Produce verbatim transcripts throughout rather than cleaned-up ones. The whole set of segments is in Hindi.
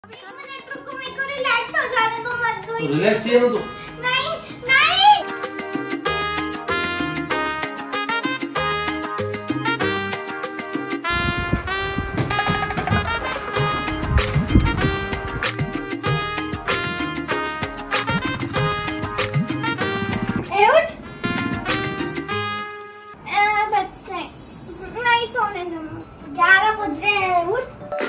रिलैक्स ही है तो नहीं नहीं बच्चे नहीं सोने दो, ग्यारह बज रहे हैं। उठ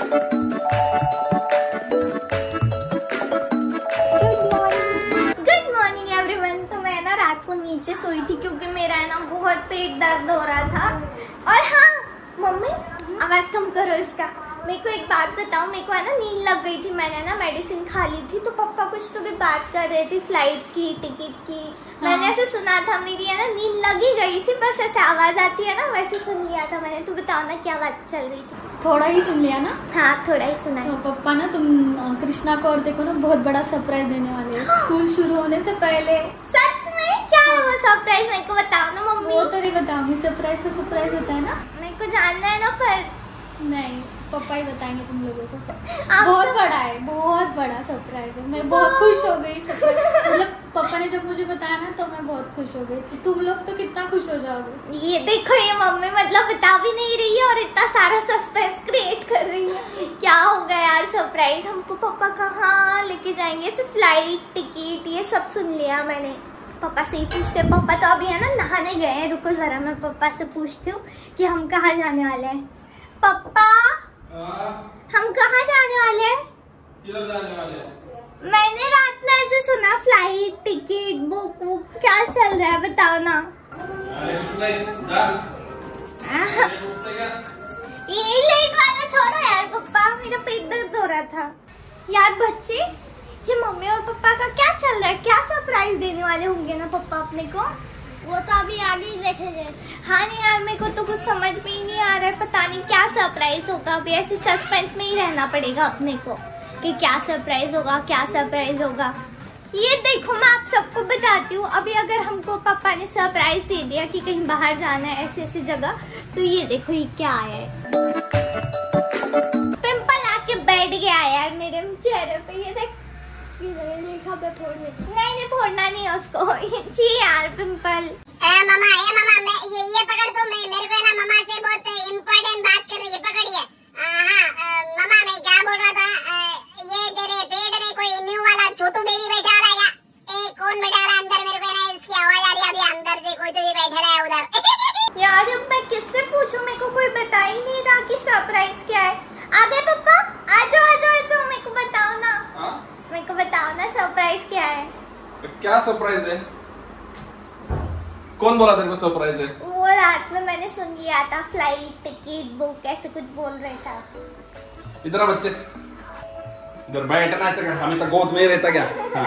नीचे सोई थी क्योंकि मेरा है ना बहुत पेट दर्द हो रहा था। और हाँ मम्मी आवाज कम करो इसका। मेरे को एक बात बताओ, मेरे को है ना नींद लग गई थी, मैंने ना मेडिसिन खा ली थी, तो पापा कुछ तो भी बात कर रहे थे फ्लाइट की, टिकट की। हाँ। मैंने ऐसे सुना था, मेरी है ना नींद लगी गई थी, बस ऐसे आवाज आती है ना वैसे सुन लिया था मैंने। तो बताओ ना क्या बात चल रही थी? थोड़ा ही सुन लिया ना? हाँ थोड़ा ही सुना। तो पापा ना तुम कृष्णा को और देखो ना बहुत बड़ा सरप्राइज देने वाले हैं स्कूल शुरू होने से पहले। सच में? क्या है वो सरप्राइज? मेरे को बताओ ना मम्मी। वो तो नहीं बताऊंगी, सरप्राइज तो सरप्राइज होता है ना। मेरे को जानना है ना। पर नहीं पापा ही बताएंगे तुम लोगों को। बहुत सब... बड़ा है, बहुत बड़ा सरप्राइज है। मैं बहुत खुश हो गई सरप्राइज मतलब पापा ने जब मुझे बताया ना तो मैं बहुत खुश हो गई। तो तुम लोग तो कितना खुश हो जाओगे। ये देखो ये मम्मी मतलब बता भी नहीं रही है और इतना सारा सस्पेंस क्रिएट कर रही है। क्या होगा यार सरप्राइज? हमको पापा कहाँ लेके जाएंगे? सिर्फ फ्लाइट टिकट ये सब सुन लिया मैंने। पापा से ही पूछते। पापा तो अभी है ना नहाने गए हैं। रुको जरा मैं पापा से पूछती हूँ कि हम कहाँ जाने वाले हैं। पापा हम कहाँ जाने वाले हैं? किधर जाने वाले हैं? मैंने रात में ऐसे सुना फ्लाइट टिकट बुक बुक क्या चल रहा है बताओ ना। अरे जा। ये लेट वाला छोड़ो यार पापा, मेरा पेट दर्द हो रहा था। यार बच्चे ये मम्मी और पापा का क्या चल रहा है? क्या सरप्राइज देने वाले होंगे ना पापा अपने को? वो तो अभी आगे ही देखेंगे। हाँ नहीं यार मेरे को तो कुछ समझ में ही नहीं आ रहा है, पता नहीं क्या सरप्राइज होगा। अभी ऐसे सस्पेंस में ही रहना पड़ेगा अपने को कि क्या सरप्राइज होगा क्या सरप्राइज होगा। ये देखो मैं आप सबको बताती हूँ। अभी अगर हमको पापा ने सरप्राइज दे दिया कि कहीं बाहर जाना है ऐसे ऐसी जगह, तो ये देखो ये क्या है। पिंपल आके बैठ गया यार मेरे चेहरे पे। ये देख देखा पे फोड़ देती। नहीं नहीं फोड़ना नहीं है उसको। जी यार पिंपल। ए मामा ए मामा मैं ये ये पकड़ दो। मैं मेरे को ना मामा से बहुत इम्पोर्टेंट बात कर रही है, पकड़िए। हाँ मामा मैं क्या बोल रहा था, आ, ये तेरे पेट में कोई न्यू वाला छोटू बेबी बैठा रहा है क्या? ए कौन बैठा रहा है अंदर? मेरे को ना इसकी आवाज आ रही है अभी अंदर से, कोई तो भी बैठा रहा है उधर। यार अब मैं किससे पूछूं? मेरे को कोई बता ही नहीं रहा कि सरप्राइज क्या है। आ गए पापा? आ जाओ आ जाओ आ जाओ, मेरे को बताओ ना। हाँ? मेरे को बताओ ना सरप्राइज क्या है? क्या सरप्राइज है? कौन बोला तेरे को सरप्राइज है? वो रात में मैंने सुन लिया था फ्लाइट टिकट बुक ऐसे कुछ बोल रहे था। इधर बच्चे इधर बैठना है, हमेशा गोद में रहता क्या? हाँ।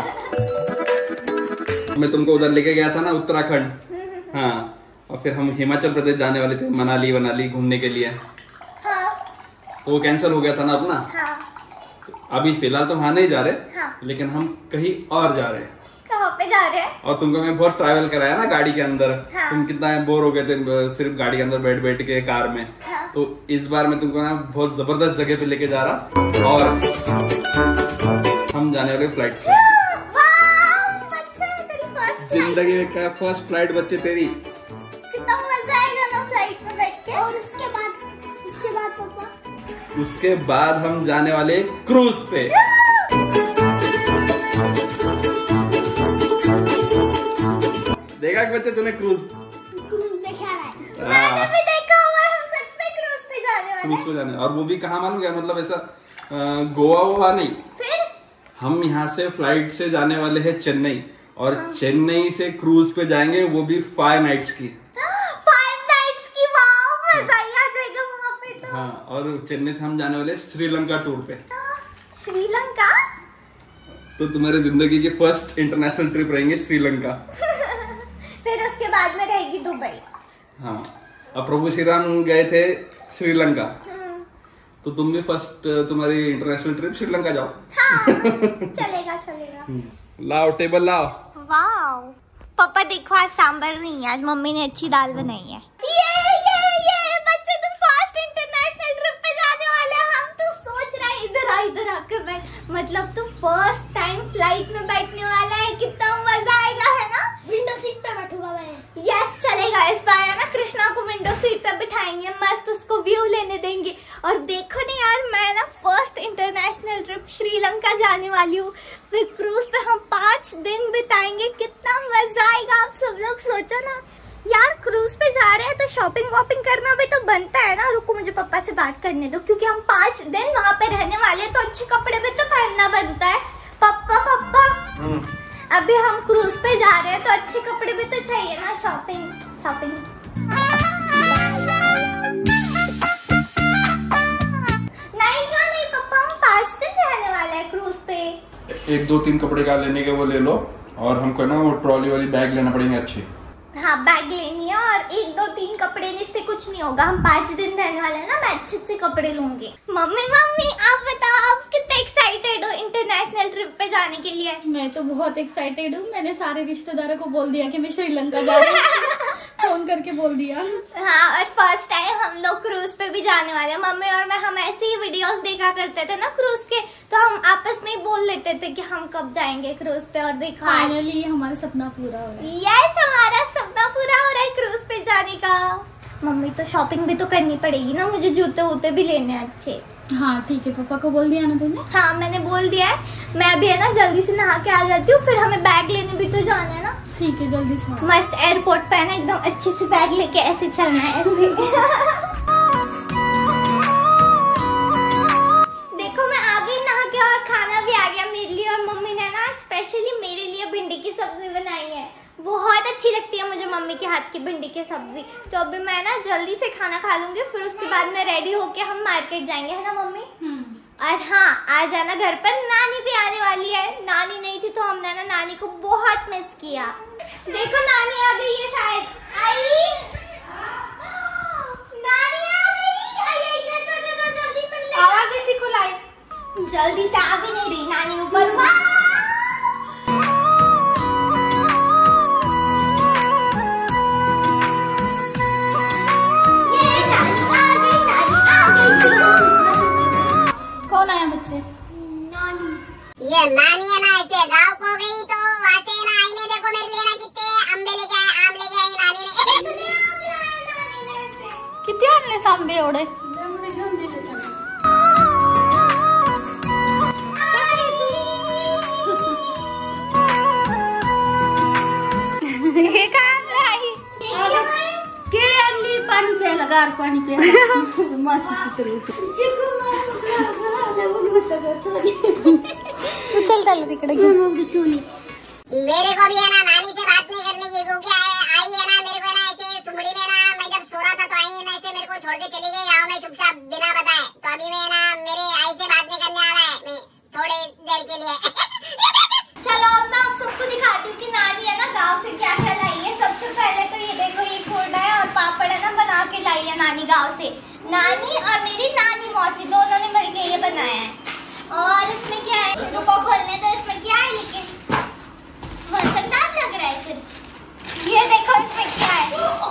मैं तुमको उधर लेके गया था ना उत्तराखंड। हाँ और फिर हम हिमाचल प्रदेश जाने वाले थे, मनाली वनाली घूमने के लिए। हाँ। तो वो कैंसिल हो गया था ना अपना। हाँ। अभी फिलहाल तो वहाँ नहीं जा रहे। हाँ। लेकिन हम कहीं और जा रहे हैं। कहाँ पे जा रहे हैं? और तुमको मैं बहुत ट्रैवल कराया ना गाड़ी के अंदर। हाँ। तुम कितना बोर हो गए थे सिर्फ गाड़ी के अंदर बैठ बैठ के कार में। हाँ। तो इस बार मैं तुमको ना बहुत जबरदस्त जगह पे लेके जा रहा और हम जाने वाले फ्लाइट से। जिंदगी में क्या फर्स्ट फ्लाइट बच्चे तेरी। कितना मजा आएगा ना फ्लाइट में बैठ के। और उसके बाद उसके बाद पापा उसके बाद हम जाने वाले क्रूज पे। देखा कि बच्चे तूने क्रूज? क्रूज देखा है। मैंने भी देखा हुआ है। हम सच में क्रूज पे जाने वाले हैं। क्रूज पे जाने और वो भी कहाँ मालूम क्या? मतलब ऐसा गोवा वोवा नहीं। फिर हम यहाँ से फ्लाइट से जाने वाले हैं चेन्नई और हाँ। चेन्नई से क्रूज पे जाएंगे, वो भी फाइव नाइट्स की। फाइव नाइट्स की? वाओ मजा ही आ जाएगा वहाँ पे तो। हाँ और चेन्नई से हम जाने वाले श्रीलंका टूर पे। श्रीलंका? तो तुम्हारी जिंदगी की फर्स्ट इंटरनेशनल ट्रिप रहेंगे श्रीलंका। फिर उसके बाद में रहेगी दुबई। हाँ अब प्रभु श्री राम गए थे श्रीलंका, तो तुम भी फर्स्ट तुम्हारी इंटरनेशनल ट्रिप श्रीलंका जाओ। हाँ, चलेगा चलेगा। लाओ टेबल लाओ। वाओ पापा देखो आज सांबर नहीं है, आज मम्मी ने अच्छी दाल बनाई है। ये ये ये बच्चे तुम फर्स्ट इंटरनेशनल ट्रिप पे जाने वाले हैं। हम तो सोच रहे हैं इधर आ इधर आ के बैठ, मतलब तू फर्स्ट टाइम फ्लाइट में बैठने वाला है, कितना मजा आएगा है ना। विंडो सीट पे बैठूंगा मैं। यस चलेगा, इस बार है ना कृष्णा को विंडो सीट पे बिठाएंगे, मस्त उसको व्यू लेने देंगे। और देखो नहीं यार, मैं ना फर्स्ट इंटरनेशनल ट्रिप श्रीलंका जाने वाली हूँ, फिर क्रूज पे हम पाँच दिन बिताएंगे, कितना मजा आएगा। आप सब लोग सोचो ना यार, क्रूज पे जा रहे हैं तो शॉपिंग वॉपिंग करना भी तो बनता है ना। रुको मुझे पापा से बात करने दो, क्योंकि हम पाँच दिन वहाँ पे रहने वाले हैं, तो अच्छे कपड़े भी तो पहनना बनता है। पापा पापा अभी हम क्रूज पे जा रहे हैं तो अच्छे कपड़े भी तो चाहिए ना, शॉपिंग शॉपिंग। नहीं क्यों नहीं पापा, हम पाँच दिन रहने वाले हैं क्रूज पे। एक दो तीन कपड़े क्या लेने के वो ले लो, और हमको ना वो ट्रॉली वाली बैग लेना पड़ेंगे अच्छी। हाँ बैग लेनी है, और एक दो तीन कपड़े इससे कुछ नहीं होगा, हम पाँच दिन रहने वाले हैं ना, मैं अच्छे अच्छे कपड़े लूंगी। मम्मी मम्मी आप बताओ, आप कितने एक्साइटेड हो इंटरनेशनल ट्रिप पे जाने के लिए? मैं तो बहुत एक्साइटेड हूँ, मैंने सारे रिश्तेदारों को बोल दिया कि मैं श्रीलंका जा रही हूँ। फोन करके बोल दिया। हाँ, और फर्स्ट टाइम हम लोग क्रूज पे भी जाने वाले हैं। मम्मी और मैं हम ऐसे ही वीडियोस देखा करते थे ना क्रूज के, तो हम आपस में ही बोल लेते थे कि हम कब जाएंगे क्रूज पे, और देखा फाइनली हमारा सपना पूरा हो रहा है। यस हमारा सपना पूरा हो रहा है क्रूज पे जाने का। मम्मी तो शॉपिंग भी तो करनी पड़ेगी ना, मुझे जूते वूते भी लेने हैं अच्छे। हाँ ठीक है, पापा को बोल दिया ना तुमने? हाँ मैंने बोल दिया है। मैं अभी है ना जल्दी से नहा के आ जाती हूँ, फिर हमें बैग लेने भी तो जाना है ना। ठीक है जल्दी से। मस्त एयरपोर्ट पे है ना एकदम अच्छे से बैग लेके ऐसे चलना है ऐसे। देखो मैं आ गई नहा के, और खाना भी आ गया मेरे लिए, और मम्मी ने ना स्पेशली मेरे लिए भिंडी की सब्जी बनाई है, बहुत अच्छी लगती है मुझे मम्मी के हाथ की भिंडी की सब्जी। तो अभी मैं ना जल्दी से खाना खा लूंगी, फिर उसके बाद में रेडी होके हम मार्केट जाएंगे, है ना मम्मी? और हाँ आ जाना घर पर, नानी भी आने वाली है। नानी नहीं थी तो हमने ना नानी को बहुत मिस किया। देखो नानी आ गई है शायद। आई नानी आ गई। आई आई चल चल चल जल्दी से ले आवाज अच्छी को लाई। जल्दी से आ भी नहीं रही नानी ऊपर। वाह कौन आया बच्चे? नानी। ये नानी है ना, ऐसे गाँव को गई तो वहाँ से ना आई ने देखो मेरे लिए ना कितने अम्बे लेके आए, आम लेके आई नानी ने। कितने आमले सांबे ओढ़े? ये कहाँ लाई? केळे आणली, पाणी प्यायला, गार पाणी प्यायला। मासी चित्र चल चल तिकडे मेरे को भी है ना नानी से बात नहीं करने की, क्योंकि आई है ना मेरे को ना ऐसे सुमड़ी में ना, मैं जब सो रहा था तो आई है ना ऐसे मेरे को छोड़ के चली गई गाँव में चुपचाप बिना बताए। तो अभी मैं ना मेरे आई से बात नहीं करने आ रहा है मैं थोड़ी देर के लिए। चलो अब मैं आप सबको दिखाती हूँ कि नानी है ना गांव से क्या क्या लाई है। सबसे पहले तो ये देखो, ये खोड़ा है और पापड़ है ना बना के लाई है नानी गांव से। नानी और मेरी नानी मौसी दोनों ने मिलके ये बनाया है। और इसमें क्या है, रुको खोलने तो इसमें क्या है, लेकिन मजेदार लग रहा है कुछ। ये देखो इसमें क्या है,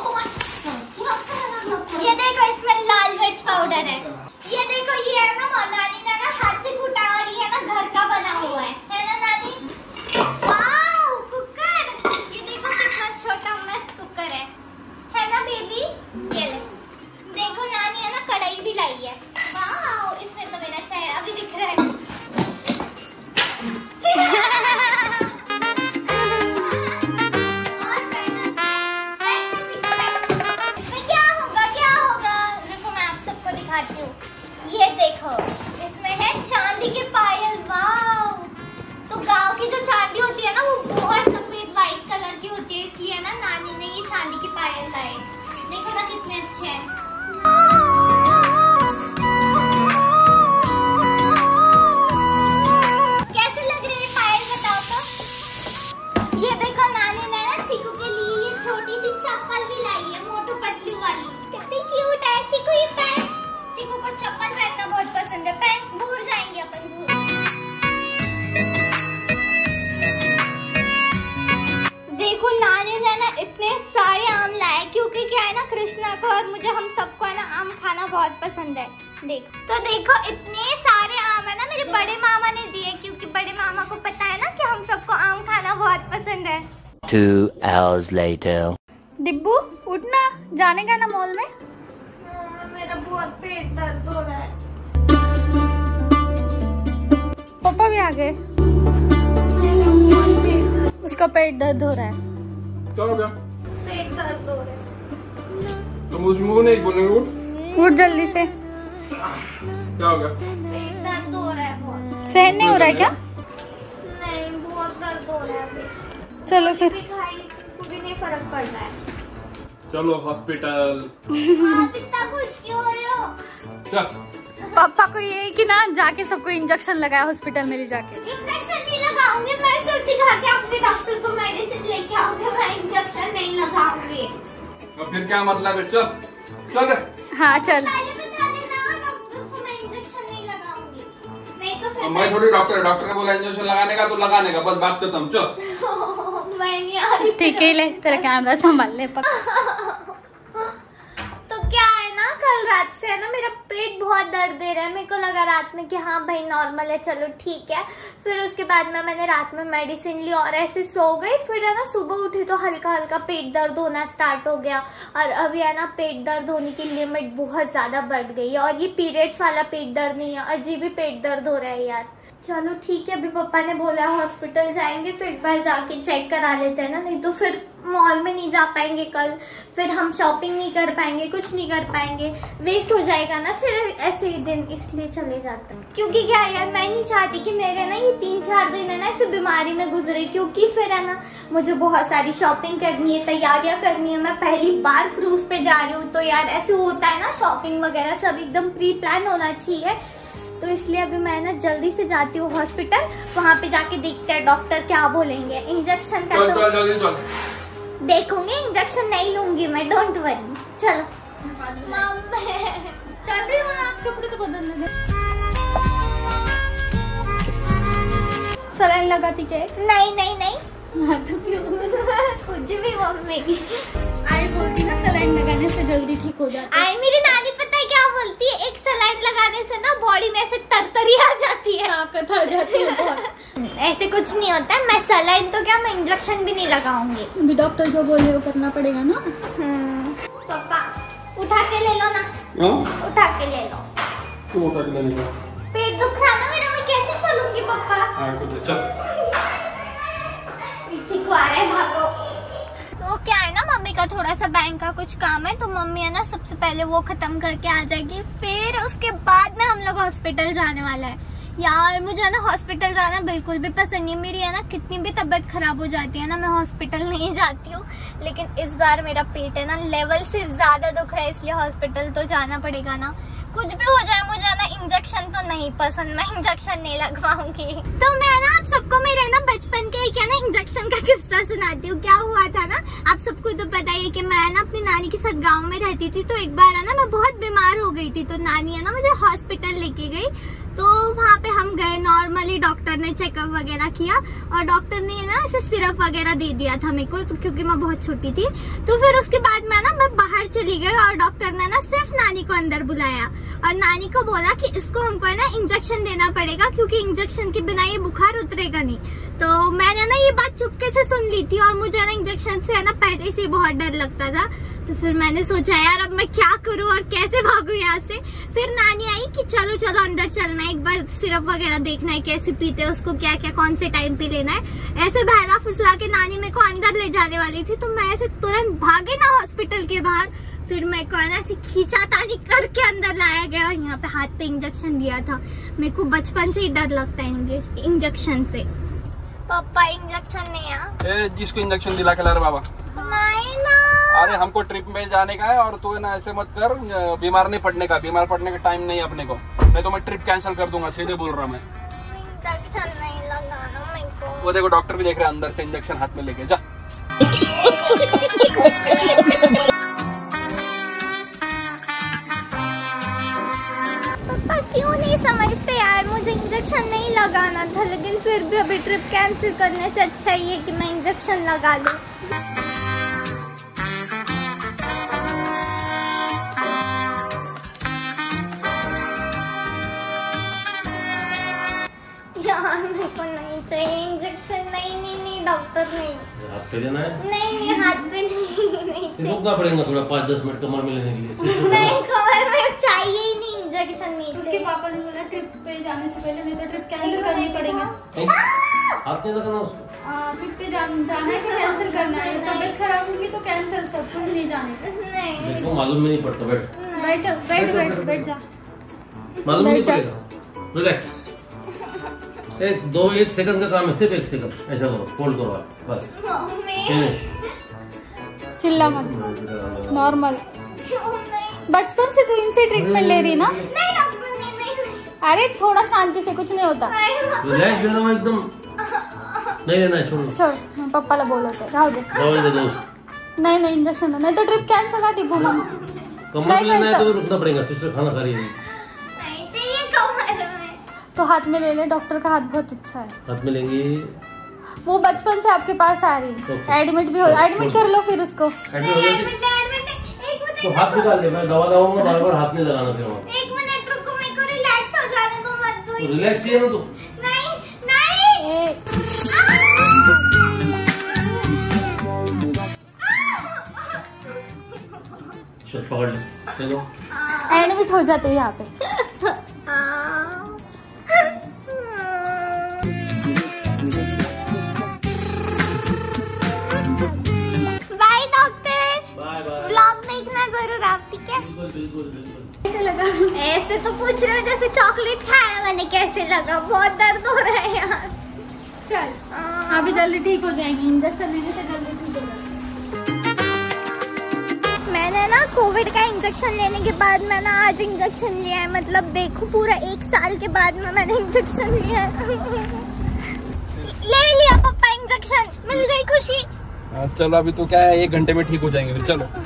ये देखो इसमें लाल मिर्च पाउडर है। ये देखो ये है ना नानी ने ना हाथ से कूटा, और ये ना घर का बना हुआ है, है ना नानी? वाव कुकर, ये देखो कितना छोटा मस्त कुकर है, है ना बेबी? ये ले देखो नानी है ना कढ़ाई भी लाई है। वाव इसमें तो मेरा चेहरा भी दिख रहा है। ये देखो इसमें है चांदी के पायल। वाव, तो गांव की जो चांदी होती है ना वो बहुत सफेद वाइट कलर की होती है, इसलिए ना नानी ने ये चांदी के पायल लाए। देखो ना कितने अच्छे हैं। कैसे लग रहे हैं पायल बताओ तो? ये देखो नानी ने ना चिकू के लिए ये छोटी सी चप्पल भी लाई है, मोटू पतलू वाली। कितनी क्यूट है चिकू। ये पैंट, चिकू को चप्पल पहनना बहुत पसंद है, पैंट भूल जाएंगे अपन भूल। देखो नानी ने ना इतने सारे आम लाए, क्योंकि क्या है ना कृष्णा को और मुझे हम सबको है ना आम खाना बहुत पसंद है। देख तो देखो इतने सारे आम है ना मेरे बड़े मामा ने दिए क्योंकि बड़े मामा को पता है ना कि हम सबको आम खाना बहुत पसंद है। Two hours later. डिब्बू उठना, जाने का ना मॉल में। मेरा बहुत पेट दर्द हो रहा है। पापा भी आ गए। उसका पेट दर्द हो रहा है। क्या हो गया? पेट दर्द हो रहा है। तुम उस मुंह नहीं बोलेंगे? उठ उठ जल्दी से। क्या हो गया? पेट दर्द हो रहा है बहुत। सहन नहीं हो रहा है क्या? नहीं, बहुत दर्द हो रहा है अभी। चलो फिर। भी खाई तो भी नहीं फर्क पड़ रहा है। चलो हॉस्पिटल। आप इतना खुश क्यों हो रहे हो? क्या? पापा को ये है कि ना जाके सबको इंजेक्शन लगाया हॉस्पिटल में ले जाके। इंजेक्शन नहीं लगाऊंगी, मैं सिर्फ जाके अपने डॉक्टर को मेडिसिन लेके आऊंगी, मैं इंजेक्शन नहीं लगाऊंगी। अब फिर क्या मतलब है? चल चल रे। हाँ चल। पहले बता देना डॉक्टर को, मैं इंजेक्शन नहीं लगाऊंगी, नहीं तो फिर मैं थोड़ी डॉक्टर है, डॉक्टर ने बोला इंजेक्शन लगाने का तो लगाने का, बस बात खत्म। चल। मैं नहीं आ रही। ठीक है, ले तेरा कैमरा संभाल ले। पक तो क्या है ना, कल रात से है ना मेरा पेट बहुत दर्द दे रहा है। मेरे को लगा रात में कि हाँ भाई नॉर्मल है, चलो ठीक है। फिर उसके बाद में मैंने रात में मेडिसिन ली और ऐसे सो गई। फिर है ना सुबह उठी तो हल्का हल्का पेट दर्द होना स्टार्ट हो गया और अभी है ना पेट दर्द होने की लिमिट बहुत ज्यादा बढ़ गई है। और ये पीरियड्स वाला पेट दर्द नहीं है, अजीब ही पेट दर्द हो रहा है यार। चलो ठीक है, अभी पापा ने बोला हॉस्पिटल जाएंगे तो एक बार जाके चेक करा लेते हैं ना, नहीं तो फिर मॉल में नहीं जा पाएंगे कल, फिर हम शॉपिंग नहीं कर पाएंगे, कुछ नहीं कर पाएंगे, वेस्ट हो जाएगा ना फिर ऐसे ही दिन, इसलिए चले जाते हैं। क्योंकि क्या यार, मैं नहीं चाहती कि मेरे ना ये तीन चार दिन है ना ऐसे बीमारी में गुजरे, क्योंकि फिर है ना मुझे बहुत सारी शॉपिंग करनी है, तैयारियां करनी है। मैं पहली बार क्रूज पे जा रही हूँ तो यार ऐसे होता है ना, शॉपिंग वगैरह सब एकदम प्री प्लान होना चाहिए। तो इसलिए अभी मैं ना जल्दी से जाती हूँ हॉस्पिटल, वहाँ पे जाके देखते हैं डॉक्टर क्या बोलेंगे। इंजेक्शन का चल तो चल जल्दी चल। देखूंगी, इंजेक्शन नहीं लूंगी मैं, डोंट वरी। चलो चल रही हूँ, आप कपड़े तो बदलने दे। सलाइन लगाती क्या है? नहीं नहीं नहीं, हाँ तो क्यों? कुछ भी मम्मी की। आई बोलती ना सलाइन लगाने से जल्दी ठीक हो जाता है। आई मेरी नानी पता है क्या बोलती है, एक सलाइन लगाने से ना बॉडी में ऐसे तरतरी आ जाती है, ताकत आ जाती है बहुत। ऐसे कुछ नहीं होता है। मैं सलाइन तो क्या, मैं इंजेक्शन भी नहीं लगाऊंगी। अभी डॉक्टर जो बोले वो करना पड़ेगा ना। पापा उठा के ले लो ना। हाँ? उठा के ले लो। तू उठा के लेने का। पेट दुख रहा ना मेरा, मैं कैसे चलूंगी पापा? हाँ कुछ चल। पीछे को आ रहा है, भागो। तो क्या है ना, मम्मी का थोड़ा सा बैंक का कुछ काम है, तो मम्मी है ना सबसे पहले वो खत्म करके आ जाएगी, फिर उसके बाद में हम लोग हॉस्पिटल जाने वाला है। यार मुझे है ना हॉस्पिटल जाना बिल्कुल भी पसंद नहीं। मेरी है ना कितनी भी तबीयत खराब हो जाती है ना, मैं हॉस्पिटल नहीं जाती हूँ, लेकिन इस बार मेरा पेट है ना लेवल से ज्यादा दुख रहा है, इसलिए हॉस्पिटल तो जाना पड़ेगा ना। कुछ भी हो जाए, मुझे है ना इंजेक्शन तो नहीं पसंद, मैं इंजेक्शन नहीं लगवाऊंगी। तो मैं ना आप सबको मेरे ना बचपन के क्या ना इंजेक्शन का किस्सा सुनाती हूँ। क्या हुआ था ना, आप सबको तो पता ही है कि मैं ना अपनी नानी के साथ गाँव में रहती थी। तो एक बार है ना मैं बहुत बीमार हो गई थी, तो नानी है ना मुझे हॉस्पिटल लेके गई। तो वहाँ पे हम गए, नॉर्मली डॉक्टर ने चेकअप वगैरह किया और डॉक्टर ने ना ऐसे सिरप वगैरह दे दिया था मेरे को, तो क्योंकि मैं बहुत छोटी थी। तो फिर उसके बाद मैं ना मैं बाहर चली गई और डॉक्टर ने ना सिर्फ नानी को अंदर बुलाया और नानी को बोला कि इसको हमको है ना इंजेक्शन देना पड़ेगा, क्योंकि इंजेक्शन के बिना ये बुखार उतरेगा नहीं। तो मैंने ना ये बात चुपके से सुन ली थी और मुझे ना इंजेक्शन से है ना पहले से बहुत डर लगता था। तो फिर मैंने सोचा यार अब मैं क्या करूं और कैसे भागूं यहाँ से। फिर नानी आई कि चलो चलो अंदर चलना है, एक बार सिरप वगैरह देखना है कैसे पीते हैं उसको, क्या क्या कौन से टाइम पे लेना है। ऐसे बहला फुसला के नानी मेरे को अंदर ले जाने वाली थी, तो मैं ऐसे तुरंत भागे ना हॉस्पिटल के बाहर। फिर मेरे को ना ऐसे खींचा तानी करके अंदर लाया गया और यहाँ पे हाथ पे इंजेक्शन दिया था। मेरे को बचपन से ही डर लगता है इंजेक्शन से। पापा इंजेक्शन नहीं है। ए, जिसको इंजेक्शन दिला के ला रहे बाबा। नहीं ना। अरे हमको ट्रिप में जाने का है और तू है ना ऐसे मत कर, बीमार नहीं पड़ने का, बीमार पड़ने का टाइम नहीं है अपने को, नहीं तो मैं ट्रिप कैंसिल कर दूंगा, सीधे बोल रहा मैं। इंजेक्शन नहीं लगाना मेरे को। वो देखो डॉक्टर भी देख रहे हैं अंदर से इंजेक्शन हाथ में लेके जा। पापा क्यों नहीं समझते यार, मुझे इंजेक्शन नहीं लगाना था, लेकिन फिर भी अभी ट्रिप कैंसिल करने से अच्छा ही है कि मैं इंजेक्शन लगा लूं। मेरे को नहीं चाहिए इंजेक्शन। नहीं नहीं नहीं डॉक्टर नहीं। हाथ पे लेना है? नहीं नहीं हाथ पे नहीं नहीं चाहिए। रुकना पड़ेगा थोड़ा पाँच दस मिनट कमर में लेने के लिए। नहीं कमर में चाहिए ही नहीं इंजेक्शन नहीं। उसके पापा ने बोला ट्रिप पे जाने से पहले नहीं तो ट्रिप कैंसिल करनी पड़ेगी। हाथ नहीं लगाना उसको। ट्रिप पे जा, जाना है कि कैंसिल करना है? तबीयत खराब होगी तो कैंसिल, सब तुम नहीं जाने का। नहीं देखो मालूम भी नहीं पड़ता। बैठ बैठ बैठ बैठ बैठ जा। मालूम नहीं पड़ेगा। रिलैक्स। एक दो एक सेकंड का काम है, सिर्फ एक सेकंड। ऐसा करो, फोल्ड करो आप, बस। मम्मी चिल्ला मत, नॉर्मल। बचपन से तू इनसे ट्रीटमेंट ले रही ना? नहीं डॉक्टर नहीं नहीं। अरे थोड़ा शांति से, कुछ नहीं होता। रिलैक्स दे रहा हूँ एकदम। नहीं लेना है, छोड़ो छोड़, पप्पा ला बोलो तो राव दे। दवाई दे दो। नहीं नहीं इंजेक्शन नहीं तो ट्रिप कैंसिल है। टिप्पू मामा कमर में लेना है तो रुकना पड़ेगा। सिस्टर खाना खा रही है। नहीं चाहिए कमर में। तो हाथ में ले ले, डॉक्टर का हाथ बहुत अच्छा है। हाथ में लेंगे। वो बचपन से आपके पास आ रही है। Okay. एडमिट भी हो, एडमिट कर लो फिर उसको। एडमिट हो जाती तो हाथ निकाल ले। मैं दवा लगाऊंगा, बार बार हाथ नहीं लगाना फिर वहाँ। एक मिनट रुको, मेरे को रिलैक्स हो जाने दो। मत दो। रिलैक्स ही है ना तू। नहीं नहीं ए, चल पकड़ ले, चलो। एडमिट हो जाते हो यहाँ पे। Bye doctor. Bye bye. Vlog देखना जरूर आप, ठीक है? बिल्कुल बिल्कुल बिल्कुल। कैसे लगा? ऐसे तो पूछ रहे हो जैसे चॉकलेट खाया मैंने, कैसे लगा? बहुत दर्द हो रहा है यार। चल अभी जल्दी ठीक हो जाएंगी, इंजेक्शन लेने से जल्दी ठीक हो जाएगी। मैंने ना कोविड का इंजेक्शन लेने के बाद मैंने आज इंजेक्शन लिया है। मतलब देखो पूरा एक साल के बाद में मैंने इंजेक्शन लिया है। ले लिया पापा इंजेक्शन, मिल गई खुशी। चलो अभी तो क्या है, एक घंटे में ठीक हो जाएंगे फिर। चलो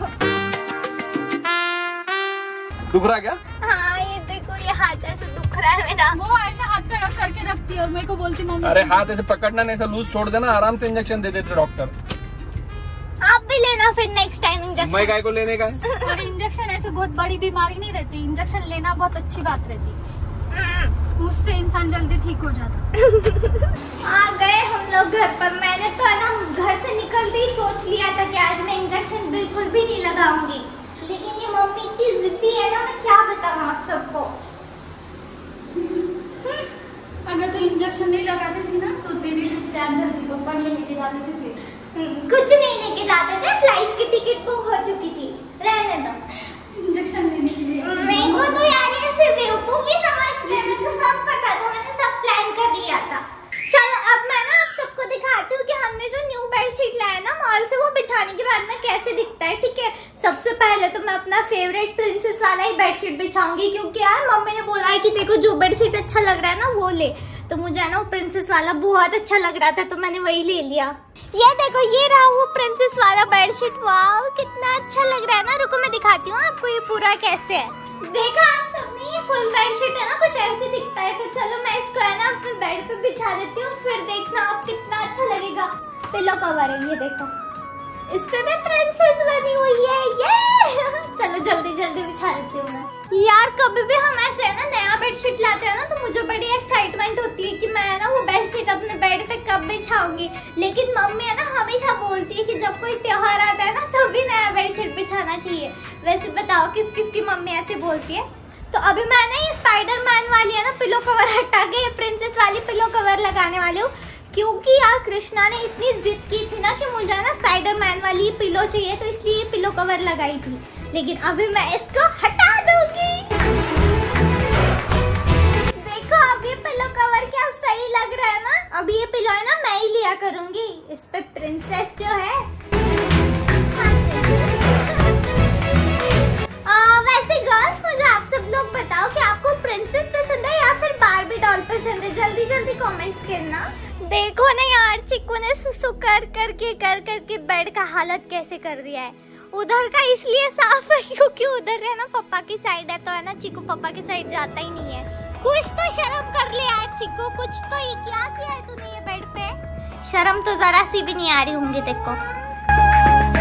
दुख रहा क्या? हाँ ये देखो, ये हाथ ऐसे दुख रहा है मेरा। वो ऐसे हाथ कड़क करके रखती है और मेरे को बोलती मम्मी। अरे हाथ ऐसे पकड़ना नहीं था, लूज छोड़ देना, आराम से इंजेक्शन दे देते डॉक्टर। आप भी लेना फिर नेक्स्ट टाइम इंजेक्शन। मैं काय को लेने का है? और इंजेक्शन ऐसे बहुत बड़ी बीमारी नहीं रहती, इंजेक्शन लेना बहुत अच्छी बात रहती है। उससे इंसान जल्दी ठीक हो जाता। आ गए हम लोग घर पर। मैंने तो है ना घर से निकलते ही सोच लिया था कि आज मैं इंजेक्शन बिल्कुल भी नहीं लगाऊंगी, लेकिन ये मम्मी इतनी जिद्दी है ना, मैं क्या बताऊं आप सबको। अगर तू इंजेक्शन नहीं लगाती थी ना तो तेरी ट्रिप कैंसिल थी, पप्पा नहीं लेके जाते थे फिर। कुछ नहीं लेके जाते थे, फ्लाइट की टिकट बुक हो चुकी थी। रहने दो इंजेक्शन लेने के लिए। मेरे को तो यार ये सिर्फ बेवकूफी समझते हैं, मेरे को सब पता था, मैंने सब प्लान कर लिया था। चलो अब मैं ना आप सबको दिखाती हूँ कि हमने जो न्यू बेडशीट लाया ना मॉल से, वो बिछाने के बाद में कैसे दिखता है, ठीक है? सबसे पहले तो मैं अपना फेवरेट प्रिंसेस वाला ही बेडशीट बिछाऊंगी, क्योंकि यार मम्मी ने बोला है कि तेरे को जो बेडशीट अच्छा लग रहा है ना वो ले। तो मुझे है ना वो प्रिंसेस वाला बहुत अच्छा लग रहा था, तो मैंने वही ले लिया। ये देखो, ये रहा वो प्रिंसेस वाला बेडशीट। वाओ कितना अच्छा लग रहा है ना। रुको मैं दिखाती हूँ आपको ये पूरा कैसे है। देखा आप सबने, ये फुल बेडशीट है ना, कुछ ऐसे दिखता है। तो चलो मैं इसको है ना अपने बेड पे बिछा देती हूँ, फिर देखना आप कितना अच्छा लगेगा। पिलो कवर है ये देखो, इस पे मैं प्रिंसेस बनी हुई है ये। चलो जल्दी जल्दी बिछा देती हूँ मैं। यार कभी भी हम ऐसे है ना नया बेडशीट लाते हैं ना, तो मुझे बड़ी एक्साइटमेंट होती है कि मैं ना वो बेडशीट अपने बेड पे कब बिछाऊंगी। लेकिन मम्मी है ना हमेशा बोलती है कि जब कोई त्योहार आता है ना तभी तो नया बेडशीट बिछाना चाहिए। वैसे बताओ किस किस की मम्मी ऐसे बोलती है? तो अभी मैं ना ये स्पाइडरमैन वाली है ना पिलो कवर हटा के ये प्रिंसेस वाली पिलो कवर लगाने वाली हूँ, क्योंकि यार कृष्णा ने इतनी जिद की थी ना कि मुझे ना स्पाइडरमैन वाली पिलो चाहिए, तो इसलिए ये पिलो कवर लगाई थी। लेकिन अभी मैं इसको हटा दूंगी। देखो अब ये पिलो कवर क्या सही लग रहा है ना। अभी ये पिलो है ना मैं ही लिया करूंगी, इस पे प्रिंसेस जो है। आ, वैसे गर्ल्स मुझे आप सब लोग बताओ कि आपको प्रिंसेस पसंद है या फिर बारबी डॉल पसंद है? जल्दी जल्दी कमेंट्स करना। देखो ना यार चिक्कू ने सुसु कर करके कर करके बेड का हालत कैसे कर दिया है। उधर का इसलिए साफ है क्योंकि उधर है ना पापा की साइड है, तो है ना चिक्कू पापा की साइड जाता ही नहीं है। कुछ तो शर्म कर ले यार चिक्कू, कुछ तो ये क्या किया है तूने ये बेड पे? शर्म तो जरा सी भी नहीं आ रही होंगी देखो।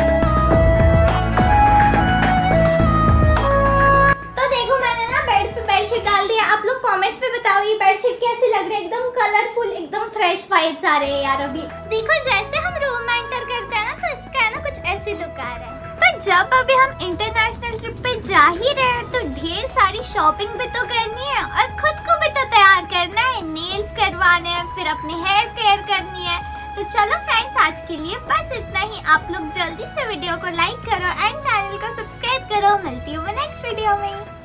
तो देखो मैंने ना बेड पे बेडशीट डाल दिया। आप लोग कमेंट्स में बताओ ये बेडशीट कैसी लग रही है, एकदम कलरफुल, एकदम फ्रेश वाइब्स आ रहे हैं यार। अभी देखो जैसे हम रूम में एंटर करते हैं ना तो इसका है ना कुछ ऐसे लुक आ रहा है। पर जब अभी हम इंटरनेशनल ट्रिप पे जा ही रहे हैं तो ढेर सारी शॉपिंग भी तो करनी है और खुद को भी तो तैयार करना है, नेल्स करवाने हैं, फिर अपने हेयर केयर करनी है। तो चलो फ्रेंड्स आज के लिए बस इतना ही। आप लोग जल्दी से वीडियो को लाइक करो एंड चैनल को सब्सक्राइब करो। मिलती हूँ नेक्स्ट वीडियो में।